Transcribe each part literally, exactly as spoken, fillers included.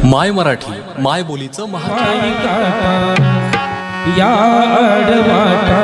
माय मराठी माय बोलीचं महाराष्ट्र या अडवाटा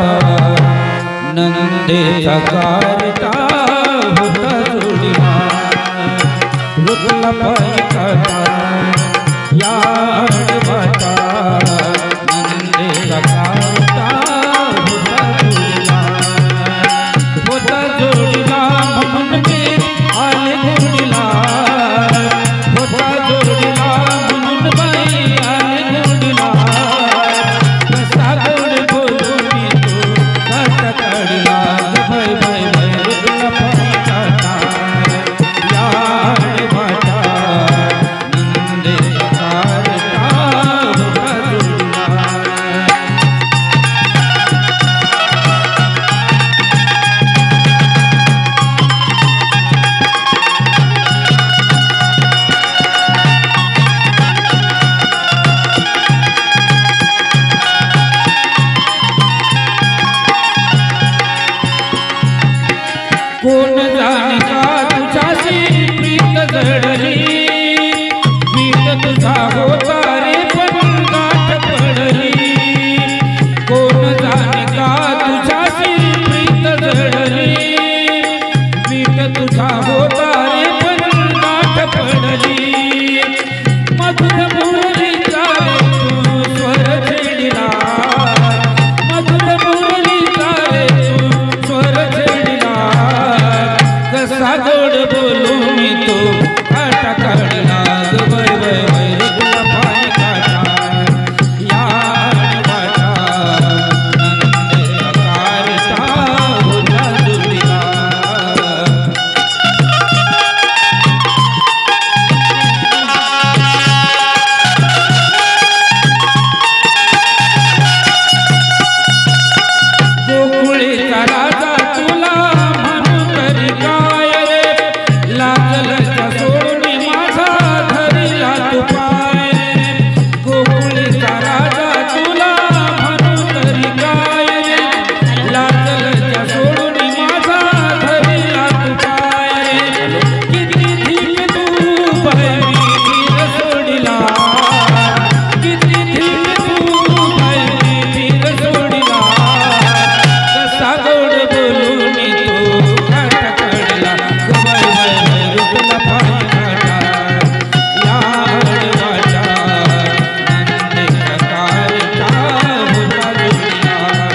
नंदेचा कारटा होता जोडीला रुतला पायी काटा या अडवाटा नंदेचा कारटा होता जोडीला होता जोडीला म्हणून मी आले जोडीला होता जोडीला म्हणून बाई आले जोडीला कसा गोड बोलू मी तो काटा काढला बाय बाय बाय रुतला पायी काटा या अडवाटा नंदेचा कारटा होता जोडीला कोण जाणे का तुझ्याशी प्रीत जडली प्रीत तुझा होता रे पण गाठ पडली कोण जाणे का तुझ्याशी प्रीत जडली प्रीत तुझा होता रे पण गाठ पडली मधुर मुरलीचा रे तू स्वर छेडिला मधुर मुरलीचा रे तू स्वर छेडिला कसा गोड बोलू मी तो काटा काढला बाय बाय बाय रुतला पायी काटा या अडवाटा नंदेचा कारटा होता जोडीला गोकुळीचा राजा तुला म्हणू तरी काय रे लागलच्या सोडून माझा धरिला तू पाय रे गोकुळीचा राजा तुला म्हणू तरी काय रे लागलच्या सोडून माझा धरिला तू पाय रे किती धीम तू बाय मी धीर सोडिला किती धीम तू बाय मी धीर सोडिला कसा गोड बोलून तू काटा काढला बाय बाय बाय रुतला पायी काटा या अडवाटा नंदेचा कारटा होता जोडीला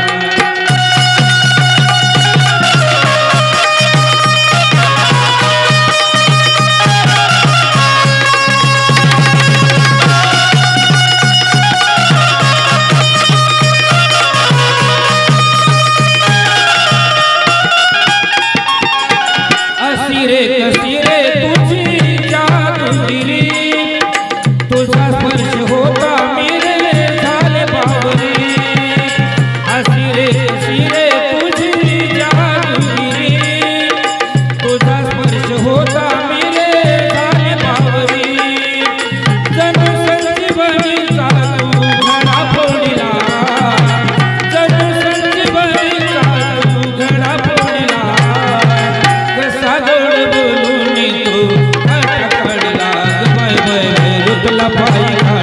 अशी रे कशी रे तुझी जादूगिरी तुझा स्पर्श होता मेरे झाले बावरी अशी रे कशी रे तुझी जादूगिरी तुझा स्पर्श होता मेरे झाले बावरी जणू संजीवनीचा तू घडा फोडिला जणू संजीवनीचा तू घडा फोडिला कसा गोड बोलून तू काटा काढला बाय बाय बाय रुतला पायी